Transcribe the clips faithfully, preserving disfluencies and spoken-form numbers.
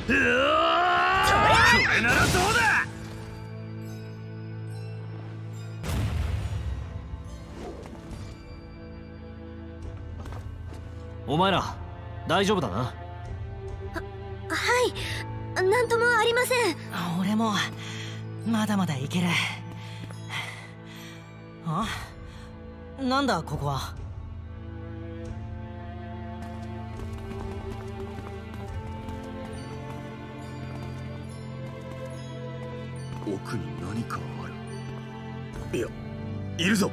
これならどうだ。 お前ら大丈夫だな。 は、はい、なんともありません。 俺もまだまだいける。あ、なんだここは。 奥に何かある。いや、いるぞ。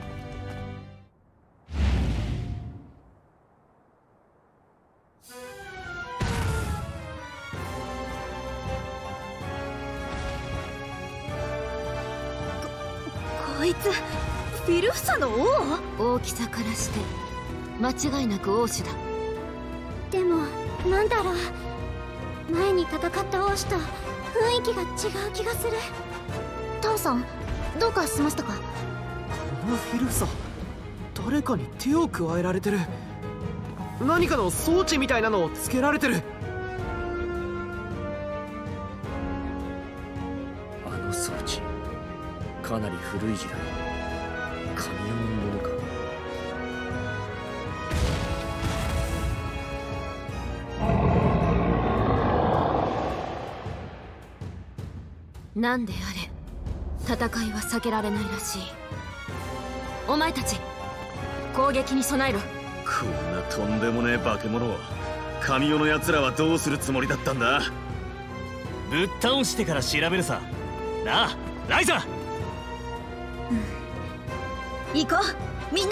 こいつフィルフサの王？大きさからして間違いなく王子だ。でもなんだろう、前に戦った王子と雰囲気が違う気がする。タオさん、どうかしましたか？ このフィルフサ、誰かに手を加えられてる。何かの装置みたいなのをつけられてる。 あの装置、かなり古い時代、神代のものか。 なんであれ、戦いは避けられないらしい。お前たち攻撃に備えろ。 こんなとんでもねえ化け物を神代の奴らはどうするつもりだったんだ。 ぶっ倒してから調べるさ。なあライザ。 行こうみんな。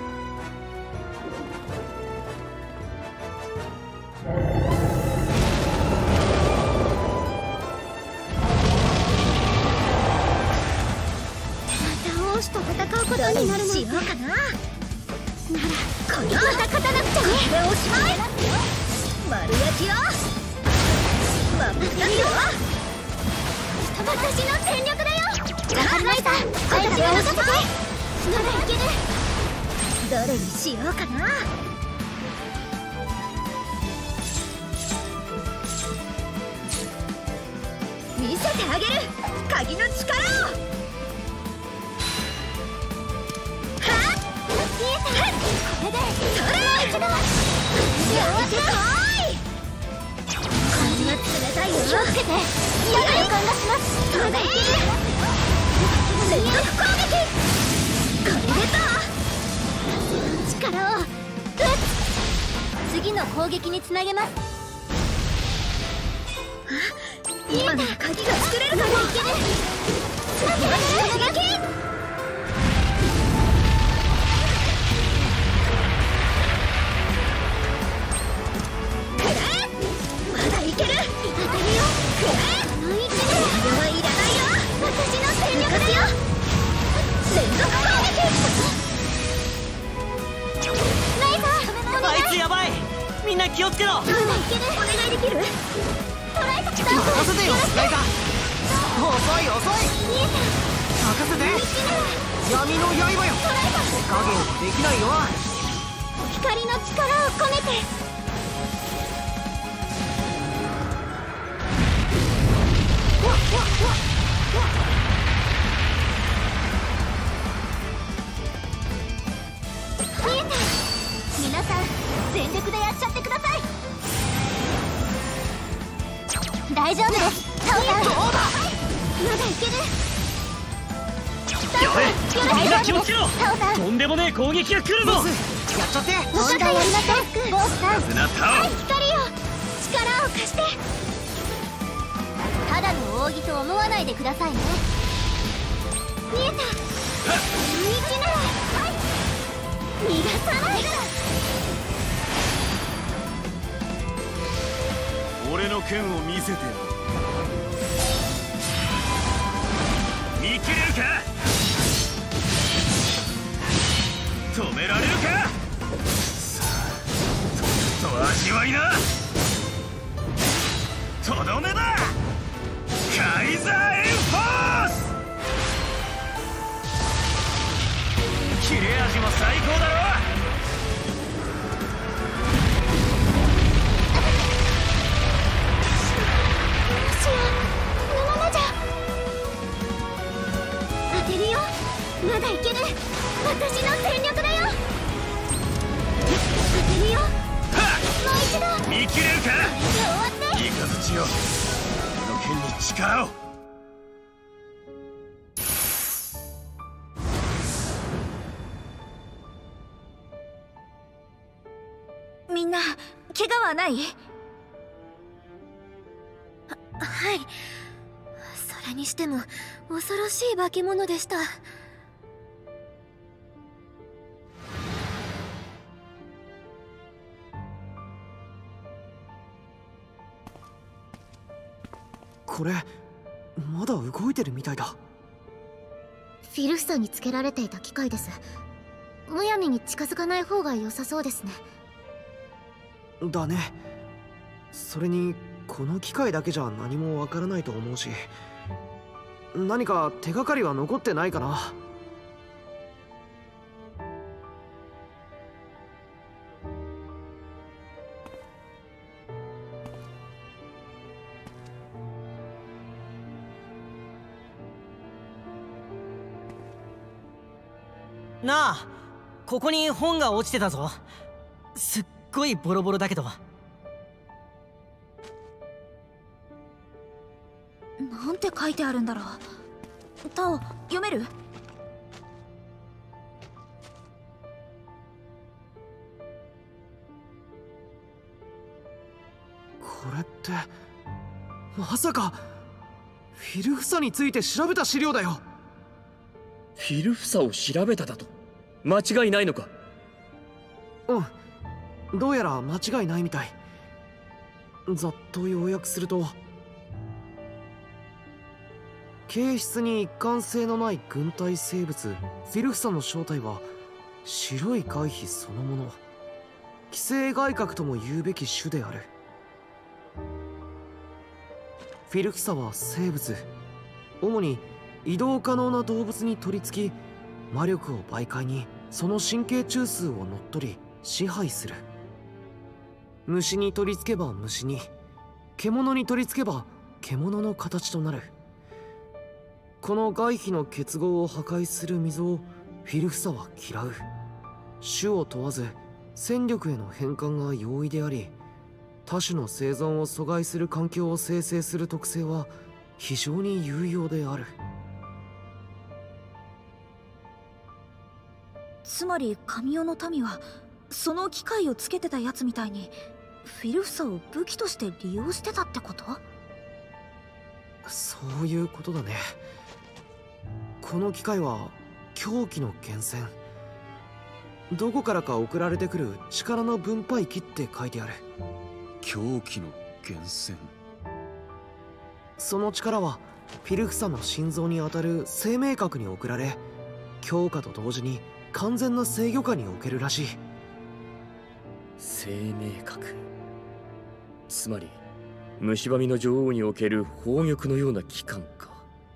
王子と戦うことになるのしようかな。ならこれまた勝たなくちゃね。これおしまい。丸焼きよ。まぶたよ。私の全力だよ。わかりました。相手を任せて。ならいける。どれにしようかな。見せてあげる鍵の力を。これでそれ一度やってこい。風が冷たいよ。気をつけて。嫌な予感がします。それ連続攻撃。これでと力を打つ。次の攻撃につなげます。今なら鍵が作れるかも。いける。つなげる攻撃。 あいつやばい。みんな気をつけろ。 お願いできる？任せてよライザ。遅い遅い。任せて。闇の刃よ。手加減できないよ。 光の力を込めて。見えた。皆さん全力でやっちゃってください。大丈夫です。タオさん、どうだ。まだいける。 やべえ、みんな気をつけろ。 タオさん、 とんでもねえ攻撃が来るぞ。 やっちゃって。 問題ありません。ボスさん、 なタオ、 はい、光よ、力を貸して。ただの扇と思わないでくださいね。見えた。一なら逃がさない。 俺の剣を見せてやる。見切れるか。止められるか。さあとっと味わいな。とどめだ。カイザーエンフォース。切れ味も最高だろ。 まだいける。私の全力だよ。当てるよ。もう一度。 見切れるか。 終わって。 いいかずちよ、俺の剣に力を。 みんな怪我はない？は、はい。それにしても恐ろしい化け物でした。 これまだ動いてるみたいだ。 フィルフサにつけられていた機械です。むやみに近づかない方が良さそうですね。 だね。それにこの機械だけじゃ何もわからないと思うし、何か手がかりは残ってないかな。 なあ、ここに本が落ちてたぞ。すっごいボロボロだけど。 なんて書いてあるんだろう。タオ、読める？ これってまさかフィルフサについて調べた資料だよ。 フィルフサを調べただと間違いないのか？ うん、どうやら間違いないみたい。ざっと要約すると、形質に一貫性のない軍隊生物フィルフサの正体は白い外皮そのもの、寄生外核とも言うべき種である。フィルフサは生物、主に移動可能な動物に取り付き、魔力を媒介にその神経中枢を乗っ取り支配する。虫に取り付けば虫に、獣に取り付けば獣の形となる。この外皮の結合を破壊する溝をフィルフサは嫌う。種を問わず戦力への変換が容易であり、他種の生存を阻害する環境を生成する特性は非常に有用である。 つまり神尾の民はその機械をつけてたやつみたいにフィルフサを武器として利用してたってこと？ そういうことだね。この機械は狂気の源泉、どこからか送られてくる力の分配器って書いてある。 狂気の源泉。 その力はフィルフサの心臓にあたる生命核に送られ、強化と同時に完全な制御下に置けるらしい。 生命核、つまり蝕みの女王における宝玉のような器官か。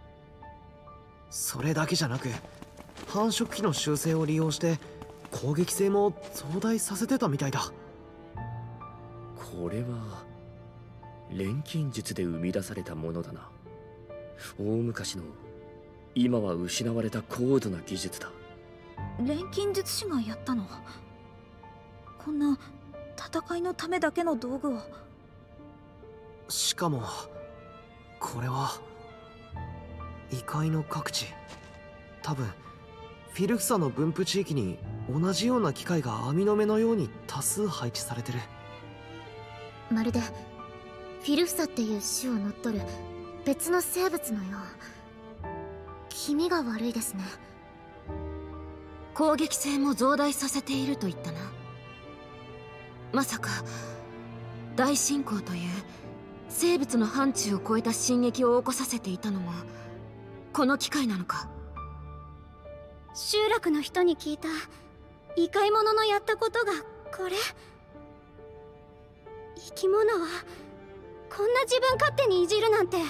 それだけじゃなく、繁殖期の習性を利用して攻撃性も増大させてたみたいだ。 これは錬金術で生み出されたものだな。大昔の、今は失われた高度な技術だ。 錬金術師がやったの？こんな戦いのためだけの道具を。 しかもこれは異界の各地、多分フィルフサの分布地域に同じような機械が網の目のように多数配置されてる。 まるでフィルフサっていう種を乗っ取る別の生物のよう。気味が悪いですね。 攻撃性も増大させていると言ったな。まさか大進行という生物の範疇を超えた進撃を起こさせていたのもこの機械なのか？ 集落の人に聞いた異界者のやったことがこれ。生き物はこんな自分勝手にいじるなんて。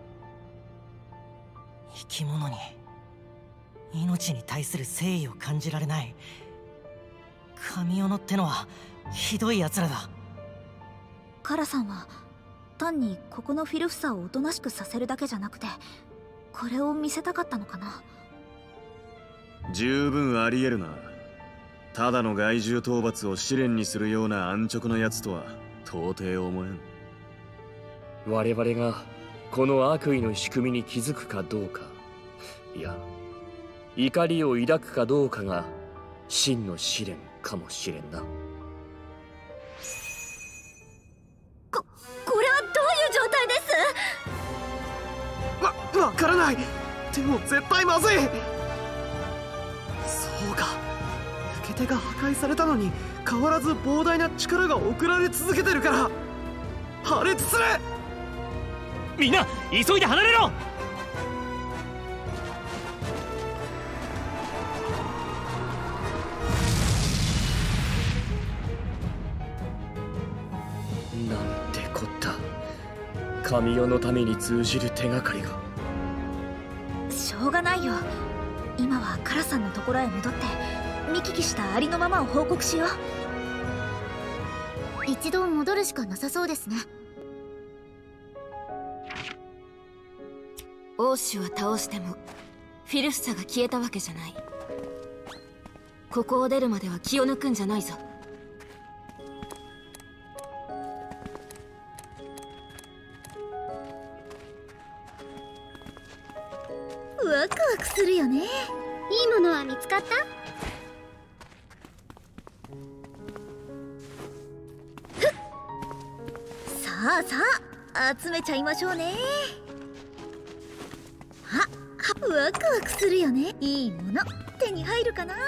生き物に命に対する誠意を感じられない。神尾のってのはひどい奴らだ。 カラさんは単にここのフィルフサをおとなしくさせるだけじゃなくて、これを見せたかったのかな。 十分ありえるな。ただの害獣討伐を試練にするような安直なやつとは到底思えん。 我々がこの悪意の仕組みに気づくかどうか、いや怒りを抱くかどうかが真の試練かもしれんな。 ここれはどういう状態です？ わ、わからない。でも絶対まずい。そうか、受け手が破壊されたのに変わらず膨大な力が送られ続けてるから破裂する。 みんな急いで離れろ。 なんてこった。神代のために通じる手がかりが。 しょうがないよ。今はカラさんのところへ戻って見聞きしたありのままを報告しよう。一度戻るしかなさそうですね。 王子は倒してもフィルフサが消えたわけじゃない。ここを出るまでは気を抜くんじゃないぞ。 ワクワクするよね。いいものは見つかった？ふっ、さあさあ集めちゃいましょうね。あ、ワクワクするよね。いいもの手に入るかな。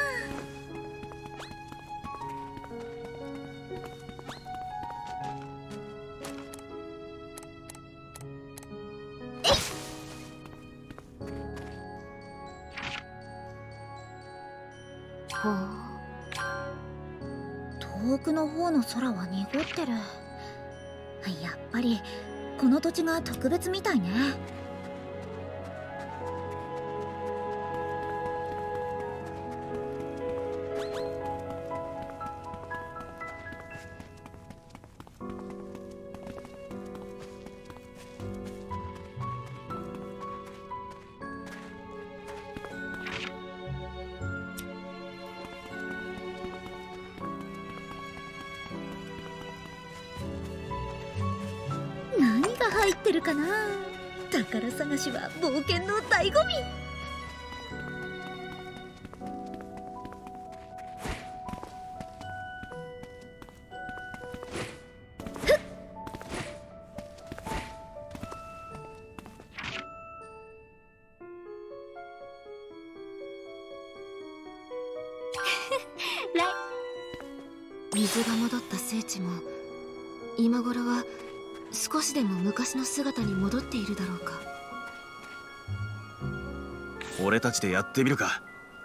ほう、遠くの方の空は濁ってる。やっぱりこの土地が特別みたいね。入ってるかな。宝探しは冒険の醍醐味。 水が戻った聖地も今頃は少しでも昔の姿に戻っているだろうか。 俺たちでやってみるか。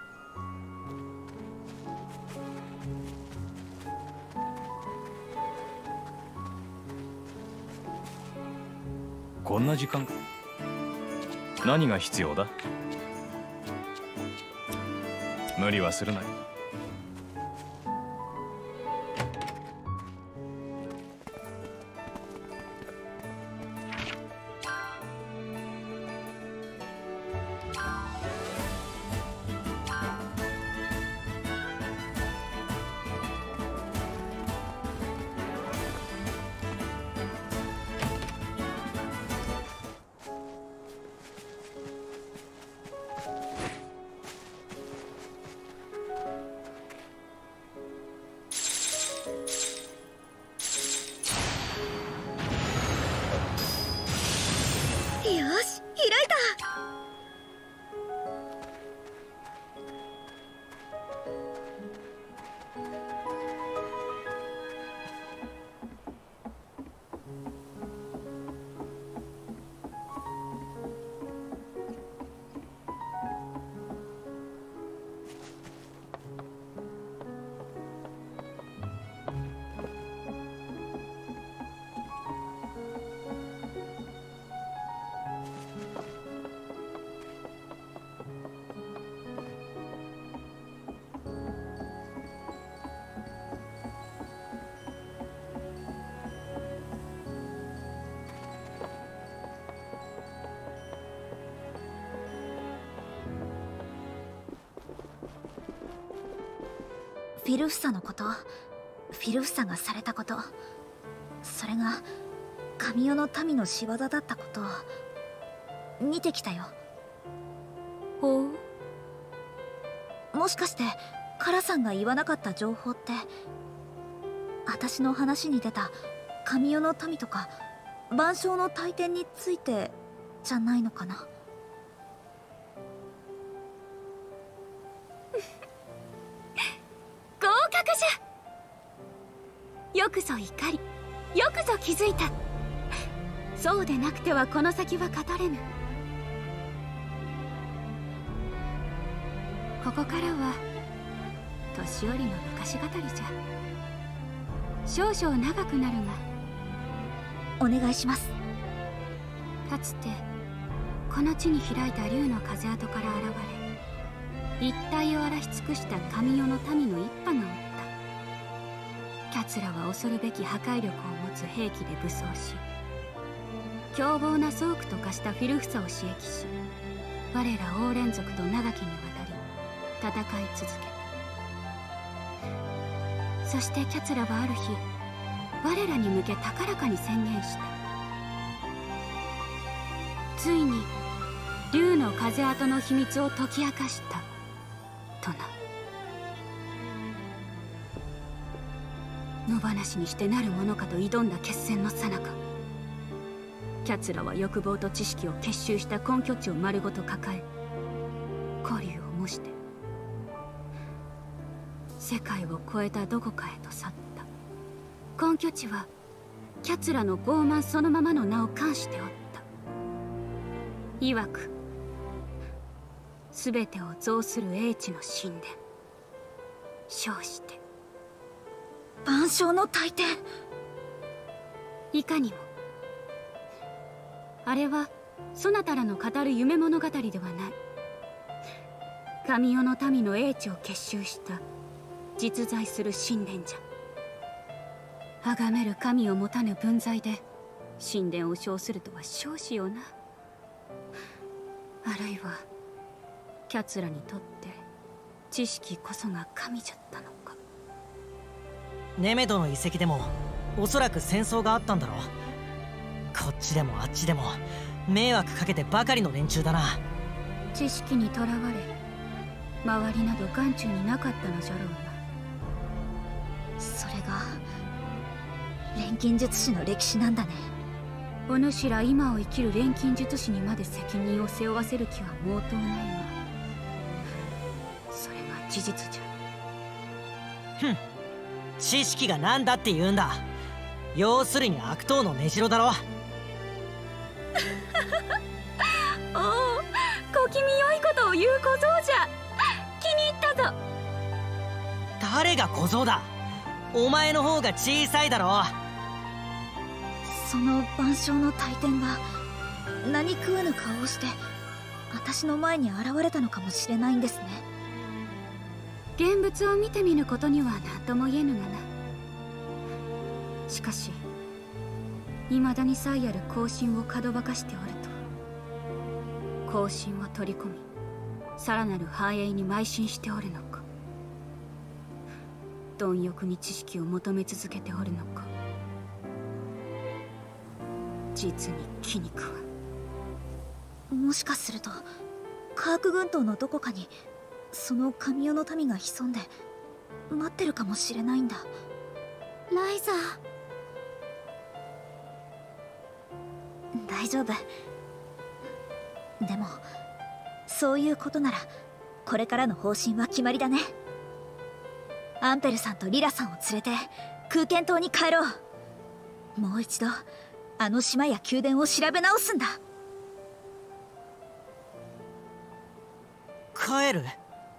こんな時間か。何が必要だ？無理はするなよ。 ィルフサのこと、フィルフサがされたこと、それが神代の民の仕業だったことを見てきたよ。 ほう。もしかしてカラさんが言わなかった情報って、私の話に出た神代の民とか万象の大天についてじゃないのかな。 合格じゃ。よくぞ怒り、よくぞ気づいた。そうでなくてはこの先は語れぬ。ここからは年寄りの昔語りじゃ。少々長くなるがお願いします。 かつてこの地に開いた竜の風跡から現れ、一帯を荒らし尽くした神代の民の一派がおった。キャツラは恐るべき破壊力を持つ兵器で武装し、凶暴な倉庫と化したフィルフサを刺激し、我ら王連族と長きにわたり戦い続けた。そしてキャツラはある日、我らに向け高らかに宣言した。ついに竜の風跡の秘密を解き明かしたとな。野放しにしてなるものかと挑んだ決戦の最中、キャツラは欲望と知識を結集した根拠地を丸ごと抱え、古竜を模して世界を超えたどこかへと去った。根拠地はキャツラの傲慢そのままの名を冠しておった。曰く全てを増する英知の神殿、称して万象の大天。 いかにもあれはそなたらの語る夢物語ではない。神代の民の英知を結集した実在する神殿じゃ。崇める神を持たぬ分際で神殿を称するとは少子よな。あるいはキャツラにとって知識こそが神じゃったのか。 ネメドの遺跡でもおそらく戦争があったんだろう。こっちでもあっちでも迷惑かけてばかりの連中だな。 知識にとらわれ周りなど眼中になかったのじゃろうな。 それが錬金術師の歴史なんだね。 お主ら今を生きる錬金術師にまで責任を背負わせる気は毛頭ないが、それが事実じゃ。 ふん、知識が何だって言うんだ。要するに悪党の根城だろ。 おお、小気味よいことを言う小僧じゃ。気に入ったぞ。 誰が小僧だ。お前の方が小さいだろ。 その万象の大天が何食わぬ顔をして私の前に現れたのかもしれないんですね。 現物を見てみぬことには何とも言えぬがな。しかし未だに才ある後進をかどばかしておると、後進を取り込みさらなる繁栄に邁進しておるのか、貪欲に知識を求め続けておるのか、実に気に食わん。 もしかするとカーク群島のどこかにその神代の民が潜んで待ってるかもしれないんだ。 ライザー、 大丈夫。でもそういうことならこれからの方針は決まりだね。アンペルさんとリラさんを連れて空間島に帰ろう。もう一度あの島や宮殿を調べ直すんだ。 帰る？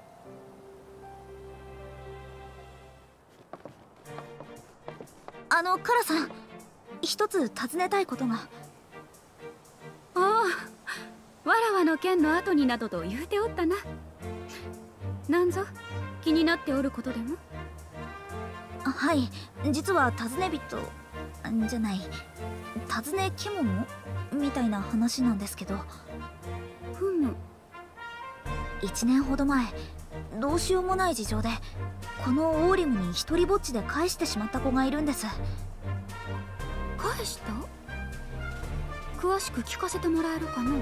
あのカラさん、一つ尋ねたいことが。 ああ、わらわの剣の後になどと言うておったな。なんぞ気になっておることでも？ はい、実は尋ね人じゃない尋ね獣みたいな話なんですけど。 ふむ。 いちねんほど前どうしようもない事情でこのオーリムに一人ぼっちで返してしまった子がいるんです。 返した？詳しく聞かせてもらえるかな。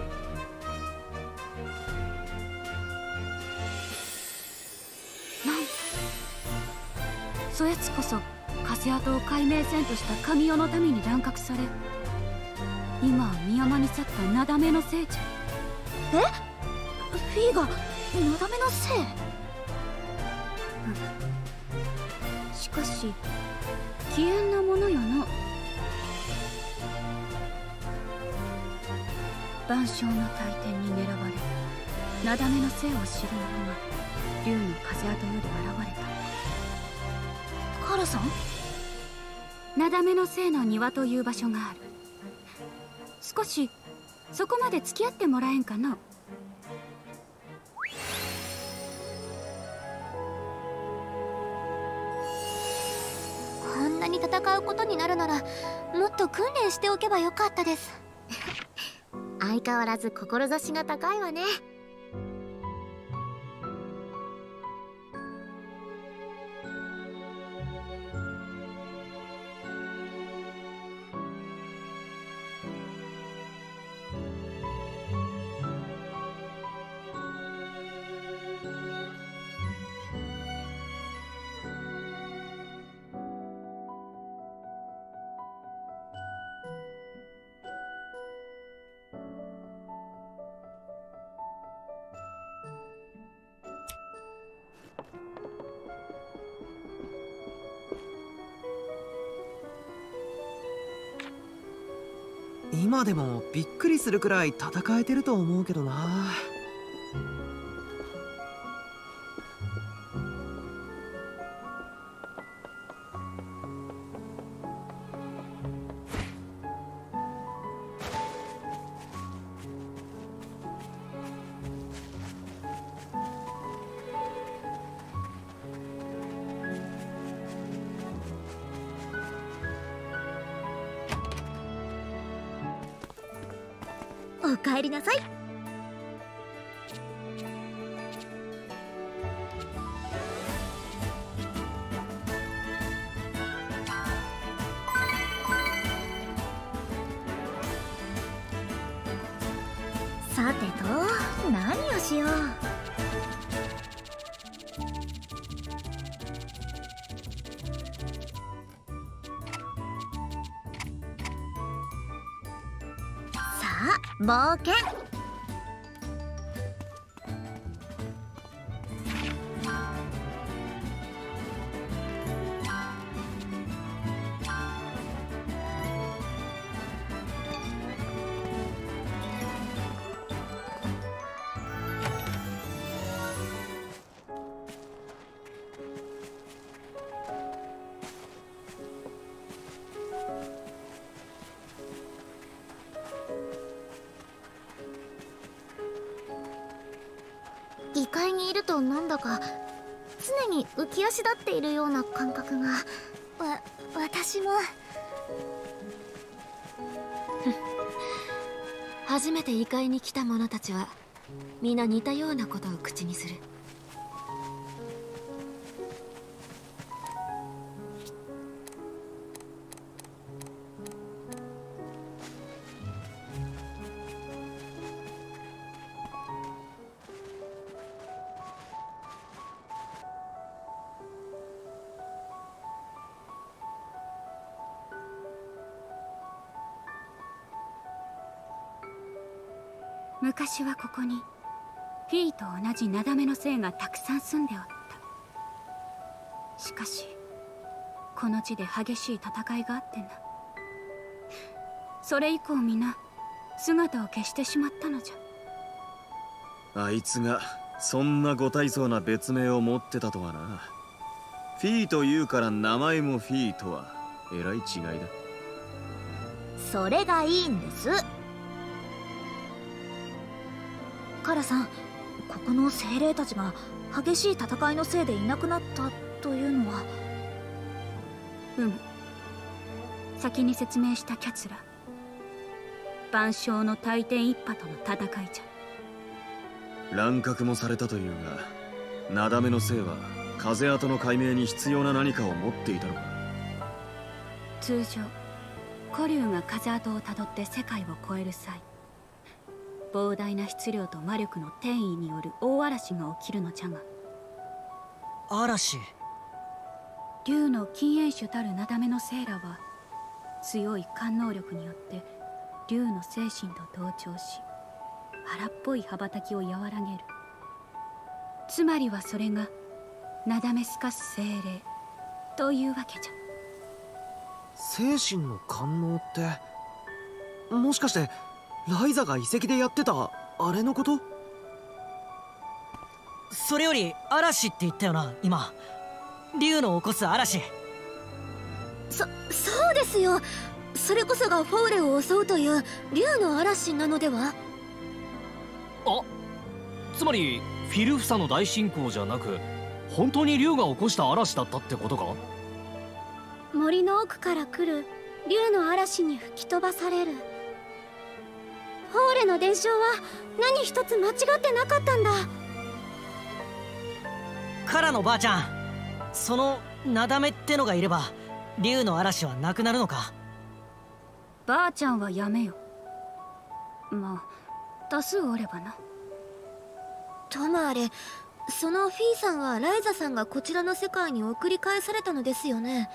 なんそやつこそ風跡を解明せんとした神代のために乱獲され、今は深山に去ったなだめのせいじゃ。 え？フィーがなだめのせい？ うん、しかし危険なものよな。万象の大天に狙われ、なだめのせいを知る者が竜の風跡より現れた。 カラさん？ なだめのせいの庭という場所がある。少しそこまで付き合ってもらえんかな。 こんなに戦うことになるならもっと訓練しておけばよかったです。相変わらず志が高いわね。 今でもびっくりするくらい戦えてると思うけどな。 おかえりなさい。さてと何をしよう。冒険。異界にいるとなんだか常に浮き足立っているような感覚が。わ、私も。 初めて異界に来た者たちは皆似たようなことを口にする。昔はここにフィーと同じなだめの精がたくさん住んでおった。しかしこの地で激しい戦いがあってな。それ以降皆姿を消してしまったのじゃ。あいつがそんなご大層な別名を持ってたとはな。フィーというから名前もフィーとはえらい違いだ。 それがいいんです。カラさん、ここの精霊たちが激しい戦いのせいでいなくなったというのは。 うむ、先に説明したキャツら万象の大天一派との戦いじゃ。 乱獲もされたというがなだめの姓は風跡の解明に必要な何かを持っていたのか。 通常古竜が風跡をたどって世界を越える際、膨大な質量と魔力の転移による大嵐が起きるのじゃが、 嵐。 竜の禁煙種たるなだめのセーラは強い感能力によって竜の精神と同調し、荒っぽい羽ばたきを和らげる。つまりはそれがなだめすかす精霊というわけじゃ。 精神の感能って、もしかしてライザが遺跡でやってたあれのこと？ それより嵐って言ったよな今。竜の起こす嵐。 そそうですよ。それこそがフォーレを襲うという竜の嵐なのでは？ あ、つまりフィルフサの大進行じゃなく、本当に竜が起こした嵐だったってことか？ 森の奥から来る竜の嵐に吹き飛ばされる。フォーレの伝承は何一つ間違ってなかったんだ。 カラのばあちゃん、そのなだめってのがいれば竜の嵐はなくなるのか？ ばあちゃんはやめよ。まあ多数おればな。 ともあれ、そのフィーさんはライザさんがこちらの世界に送り返されたのですよね。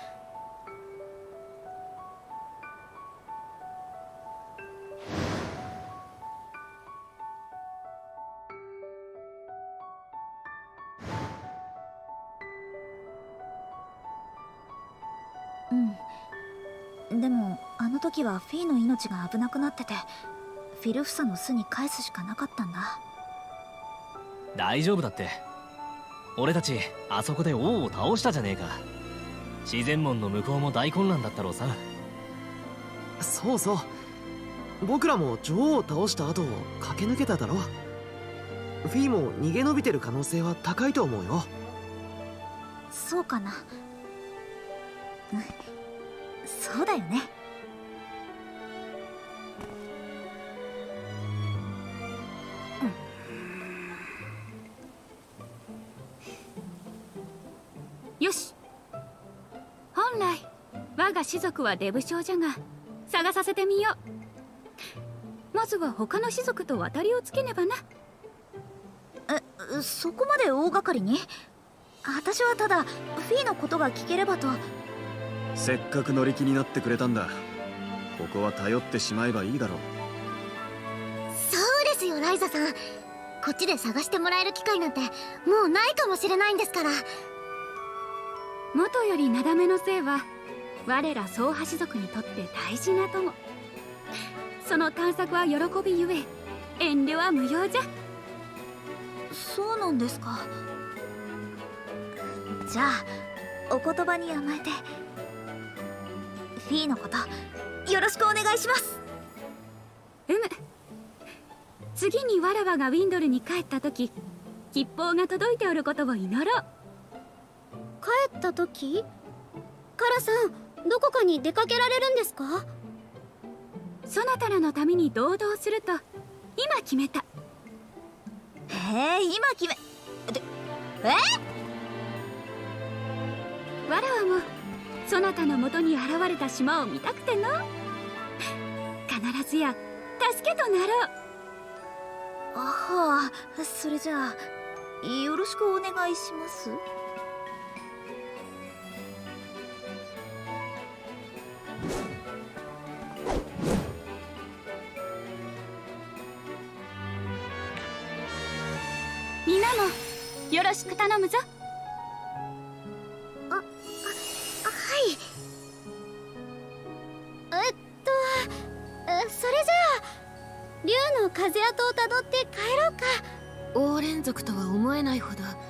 うん。でもあの時はフィーの命が危なくなってて、フィルフサの巣に返すしかなかったんだ。 大丈夫だって。俺たちあそこで王を倒したじゃねえか。自然門の向こうも大混乱だったろうさ。 そうそう、僕らも女王を倒した後を駆け抜けただろ。フィーも逃げ延びてる可能性は高いと思うよ。 そうかな。うん、そうだよね。 よし。本来我が種族はデブ症じゃが、探させてみよう。まずは他の種族と渡りをつけねばな。 え、そこまで大掛かりに？私はただフィーのことが聞ければと。 せっかく乗り気になってくれたんだ。ここは頼ってしまえばいいだろう。 そうですよライザさん。こっちで探してもらえる機会なんてもうないかもしれないんですから。 元よりなだめの姓は我ら総派種族にとって大事な友。その探索は喜びゆえ遠慮は無用じゃ。 そうなんですか。じゃあお言葉に甘えてフィーのことよろしくお願いします。 うむ。次にわらわがウィンドルに帰った時、吉報が届いておることを祈ろう。 帰った時？カラさん、どこかに出かけられるんですか？ そなたらのために堂々すると今決めた。 へえ、今決めでえわらわもそなたのもとに現れた島を見たくての。必ずや助けとなろう。 ああ、それじゃあよろしくお願いします。 みんなもよろしく頼むぞ。 あ、あ、はい。えっとえそれじゃあ竜の風跡をたどって帰ろうか。 オーレン族とは思えないほど